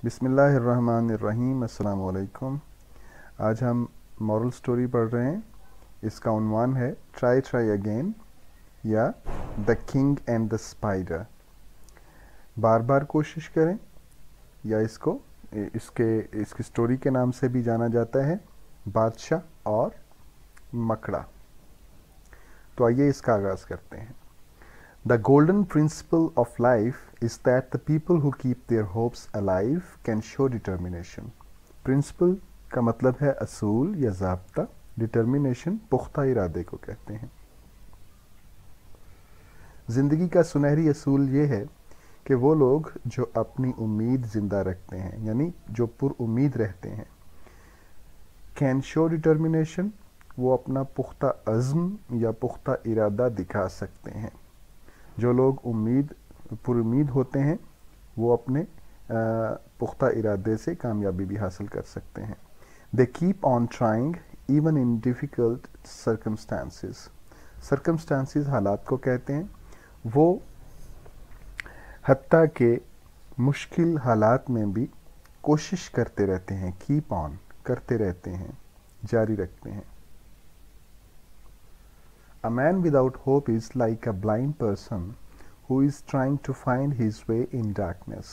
بسم اللہ الرحمن الرحیم. السلام علیکم. آج ہم مورل سٹوری پڑھ رہے ہیں. اس کا عنوان ہے ٹرائی ٹرائی اگین یا the king and the spider. بار بار کوشش کریں یا اس کی سٹوری کے نام سے بھی جانا جاتا ہے بادشاہ اور مکڑا. تو آئیے اس کا آغاز کرتے ہیں. The golden principle of life is that the people who keep their hopes alive can show determination. Principle کا مطلب ہے اصول یا ضابطہ. Determination پختہ ارادے کو کہتے ہیں. زندگی کا سنہری اصول یہ ہے کہ وہ لوگ جو اپنی امید زندہ رکھتے ہیں یعنی جو پر امید رہتے ہیں can show determination، وہ اپنا پختہ عزم یا پختہ ارادہ دکھا سکتے ہیں. جو لوگ پر امید ہوتے ہیں وہ اپنے پختہ ارادے سے کامیابی بھی حاصل کر سکتے ہیں. They keep on trying even in difficult circumstances. Circumstances حالات کو کہتے ہیں. وہ حتیٰ کہ مشکل حالات میں بھی کوشش کرتے رہتے ہیں. keep on کرتے رہتے ہیں، جاری رکھتے ہیں. A man without hope is like a blind person who is trying to find his way in darkness.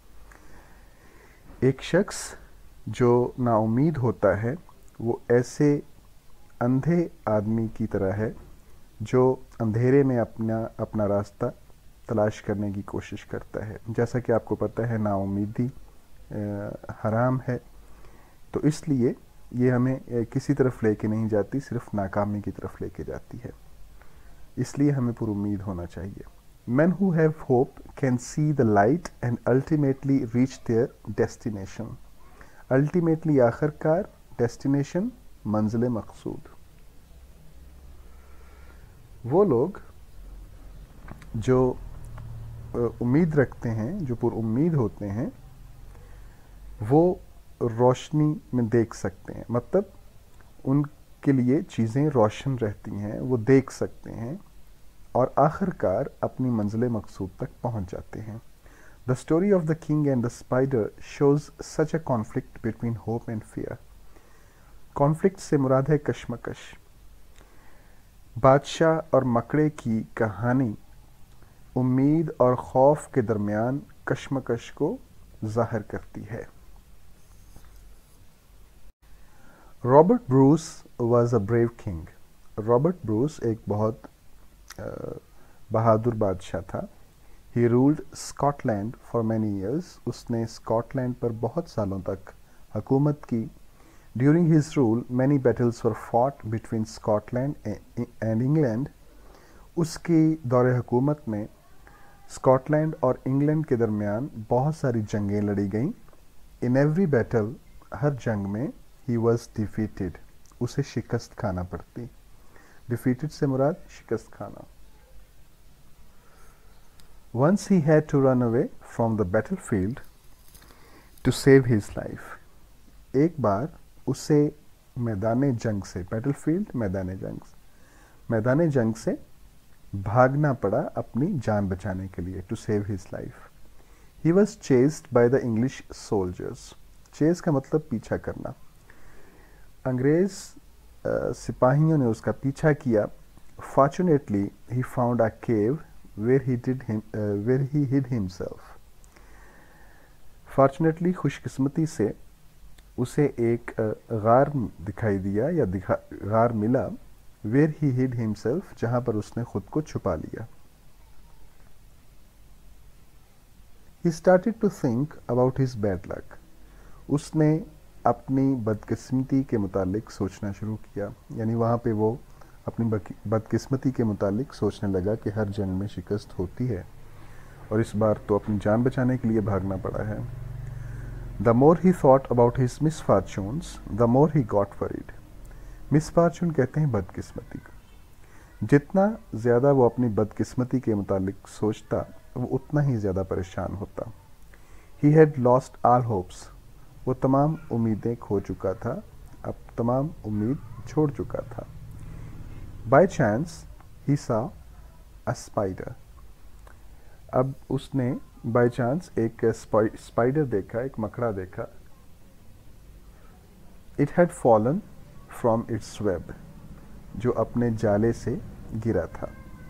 ایک شخص جو نا امید ہوتا ہے وہ ایسے اندھے آدمی کی طرح ہے جو اندھیرے میں اپنا راستہ تلاش کرنے کی کوشش کرتا ہے. جیسا کہ آپ کو پتہ ہے نا امیدی حرام ہے، تو اس لیے یہ ہمیں کسی طرف لے کے نہیں جاتی، صرف ناکامی کی طرف لے کے جاتی ہے. اس لیے ہمیں پر امید ہونا چاہیے. Men who have hope can see the light and ultimately reach their destination. Ultimately آخر کار، destination منزل مقصود. وہ لوگ جو امید رکھتے ہیں، جو پر امید ہوتے ہیں، وہ روشنی میں دیکھ سکتے ہیں. مطلب ان کے لیے چیزیں روشن رہتی ہیں، وہ دیکھ سکتے ہیں اور آخر کار اپنی منزل مقصود تک پہنچ جاتے ہیں. The story of the king and the spider shows such a conflict between hope and fear. conflict سے مراد ہے کشمکش. بادشاہ اور مکڑے کی کہانی امید اور خوف کے درمیان کشمکش کو ظاہر کرتی ہے. Robert Bruce was a brave king. Robert Bruce ایک بہت بہادر بادشاہ تھا. He ruled Scotland for many years. اس نے اسکاٹ لینڈ پر بہت سالوں تک حکومت کی. During his rule many battles were fought between Scotland and England. اس کی دور حکومت میں اسکاٹ لینڈ اور انگلینڈ کے درمیان بہت ساری جنگیں لڑی گئیں. ان ایوری بیٹل، ہر جنگ میں ہی واز ڈیفیٹڈ، اسے شکست کھانا پڑتی. ڈیفیٹڈ سے مراد شکست کھانا. Once he had to run away from the battlefield to save his life. ایک بار اسے میدان جنگ سے، بیٹل فیلڈ میدان جنگ سے بھاگنا پڑا اپنی جان بچانے کے لیے. to save his life. He was chased by the English soldiers. chase کا مطلب پیچھا کرنا. انگریز سپاہیوں نے اس کا پیچھا کیا. Fortunately he found a cave where he hid himself. Fortunately خوش قسمتی سے اسے ایک غار دکھائی دیا یا غار ملا. where he hid himself جہاں پر اس نے خود کو چھپا لیا. He started to think about his bad luck. اس نے اپنی بدقسمتی کے متعلق سوچنا شروع کیا. یعنی وہاں پہ وہ اپنی بدقسمتی کے متعلق سوچنے لگا کہ ہر جنگ میں شکست ہوتی ہے اور اس بار تو اپنی جان بچانے کے لیے بھاگنا پڑا ہے. The more he thought about his misfortunes, the more he got worried. misfortune کہتے ہیں بدقسمتی کو. جتنا زیادہ وہ اپنی بدقسمتی کے متعلق سوچتا وہ اتنا ہی زیادہ پریشان ہوتا. He had lost all hopes. وہ تمام امیدیں کھو چکا تھا، اب تمام امید چھوڑ چکا تھا. By chance he saw a spider. اب اس نے بائی چانس ایک اسپائڈر دیکھا, ایک مکڑا دیکھا. It had fallen from its web, جو اپنے جالے سے گرا تھا.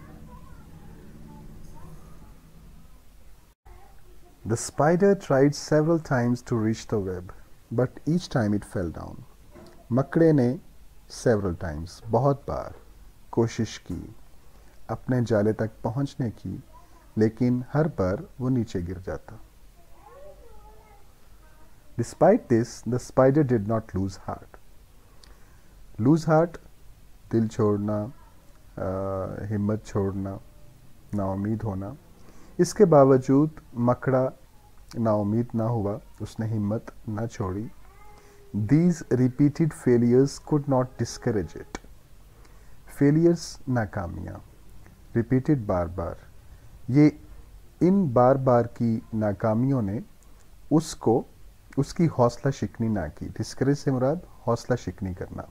The spider tried several times to reach the web, but each time it fell down. مکڑے نے several times, بہت بار کوشش کی اپنے جالے تک پہنچنے کی, لیکن ہر بار وہ نیچے گر جاتا. Despite this, the spider did not lose heart. Lose heart, دل چھوڑنا, ہمت چھوڑنا, نا امید ہونا. اس کے باوجود مکڑا نا امید نہ ہوا, اس نے ہمت نہ چھوڑی. These repeated failures could not discourage it. Failures ناکامیاں, repeated بار بار, یہ ان بار بار کی ناکامیوں نے اس کی حوصلہ شکنی نہ کی. ڈسکریج سے مراد حوصلہ شکنی کرنا.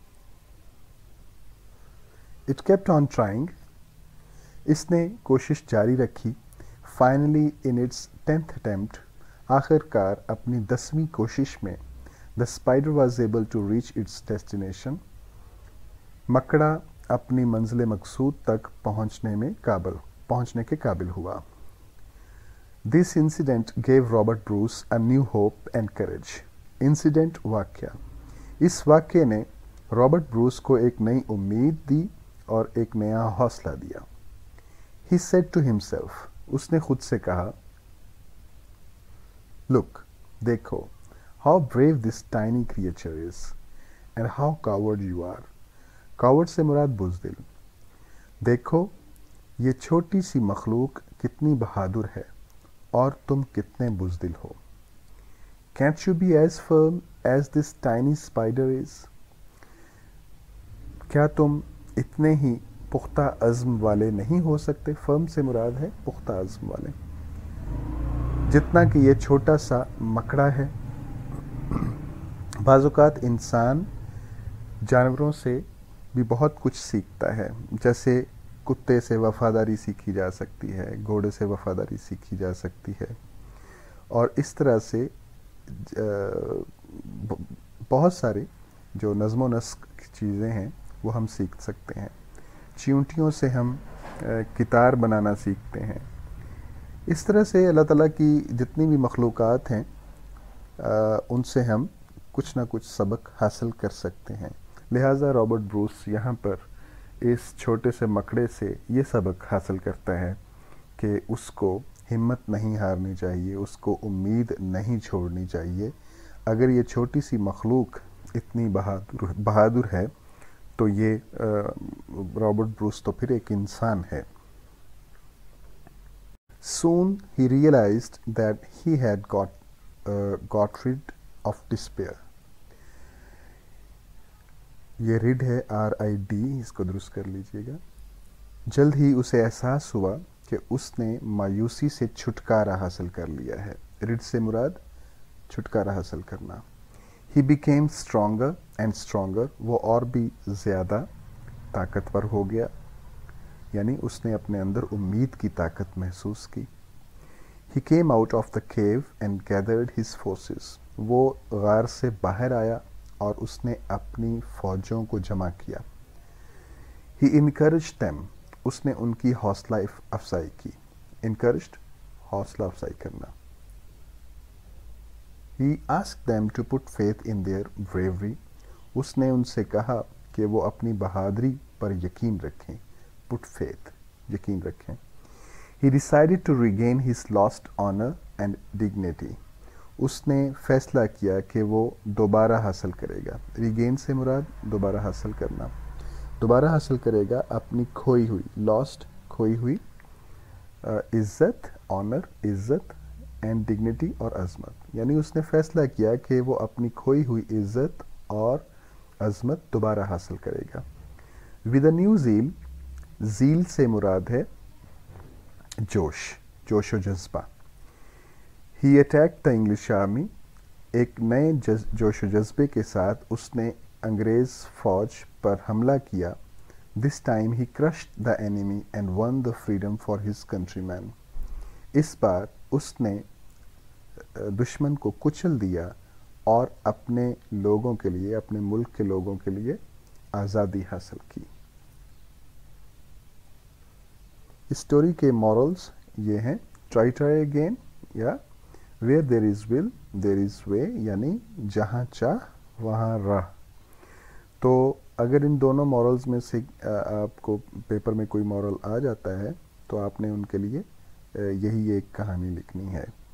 It kept on trying. اس نے کوشش جاری رکھی. Finally, in its 10th attempt, آخر کار اپنی 10ویں کوشش میں, the spider was able to reach its destination. مکڑا اپنی منزل مقصود تک پہنچنے کے قابل ہوا. This incident gave Robert Bruce a new hope and courage. Incident واقعہ. اس واقعے نے رابرٹ بروس کو ایک نئی امید دی اور ایک نیا حوصلہ دیا. He said to himself, اس نے خود سے کہا, Look, دیکھو, how brave this tiny creature is, and how coward you are. Coward سے مراد بزدل. دیکھو, یہ چھوٹی سی مخلوق کتنی بہادر ہے, اور تم کتنے بزدل ہو. Can't you be as firm as this tiny spider is? کیا تم اتنے ہی پختہ عزم والے نہیں ہو سکتے؟ فرم سے مراد ہے پختہ عزم والے, جتنا کہ یہ چھوٹا سا مکڑا ہے. بعض اوقات انسان جانوروں سے بھی بہت کچھ سیکھتا ہے. جیسے کتے سے وفاداری سیکھی جا سکتی ہے, گھوڑے سے وفاداری سیکھی جا سکتی ہے, اور اس طرح سے بہت سارے جو نظم و نسق کی چیزیں ہیں وہ ہم سیکھ سکتے ہیں. چیونٹیوں سے ہم کتار بنانا سیکھتے ہیں. اس طرح سے اللہ تعالیٰ کی جتنی بھی مخلوقات ہیں ان سے ہم کچھ نہ کچھ سبق حاصل کر سکتے ہیں. لہٰذا رابرٹ بروس یہاں پر اس چھوٹے سے مکڑے سے یہ سبق حاصل کرتا ہے کہ اس کو ہمت نہیں ہارنی چاہیے, اس کو امید نہیں چھوڑنی چاہیے. اگر یہ چھوٹی سی مخلوق اتنی بہادر ہے تو یہ رابرٹ بروس تو پھر ایک انسان ہے. Soon he realized that he had got rid of despair. یہ rid ہے RID, اس کو درست کر لیجئے گا. جلد ہی اسے احساس ہوا کہ اس نے مایوسی سے چھٹکارا حاصل کر لیا ہے. rid سے مراد چھٹکارا حاصل کرنا. He became stronger and stronger. وہ اور بھی زیادہ طاقتور ہو گیا, یعنی اس نے اپنے اندر امید کی طاقت محسوس کی. He came out of the cave and gathered his forces. وہ غار سے باہر آیا اور اس نے اپنی فوجوں کو جمع کیا. He encouraged them. اس نے ان کی حوصلہ افزائی کی. Encouraged, حوصلہ افزائی کرنا. He asked them to put faith in their bravery. اس نے ان سے کہا کہ وہ اپنی بہادری پر یقین رکھیں. Put faith, یقین رکھیں. He decided to regain his lost honor and dignity. اس نے فیصلہ کیا کہ وہ دوبارہ حاصل کرے گا. Regain سے مراد دوبارہ حاصل کرنا. دوبارہ حاصل کرے گا اپنی کھوئی ہوئی, lost کھوئی ہوئی عزت, honor عزت, اینڈ ڈگنیٹی اور عظمت. یعنی اس نے فیصلہ کیا کہ وہ اپنی کھوئی ہوئی عزت اور عظمت دوبارہ حاصل کرے گا. ود اے نیو زیل, زیل سے مراد ہے جوش, جوش و جذبہ. He attacked the English army. ایک نئے جوش و جذبے کے ساتھ اس نے انگریز فوج پر حملہ کیا. This time he crushed the enemy and won the freedom for his countrymen. اس بار اس نے دشمن کو کچل دیا اور اپنے لوگوں کے لیے، اپنے ملک کے لوگوں کے لیے آزادی حاصل کی۔ اسٹوری کے مورلز یہ ہیں، ٹرائی ٹرائی اگین، یا where there is will there is way, یعنی جہاں چاہ وہاں راہ۔ تو اگر ان دونوں مورلز میں سے آپ کو پیپر میں کوئی مورل آ جاتا ہے تو آپ نے ان کے لیے یہی ایک کہانی لکھنی ہے۔